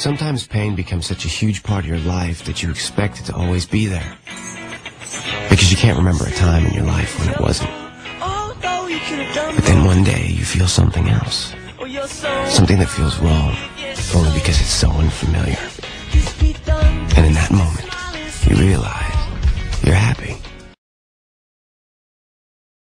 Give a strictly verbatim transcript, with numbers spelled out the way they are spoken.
Sometimes pain becomes such a huge part of your life that you expect it to always be there. Because you can't remember a time in your life when it wasn't. But then one day you feel something else. Something that feels wrong, only because it's so unfamiliar.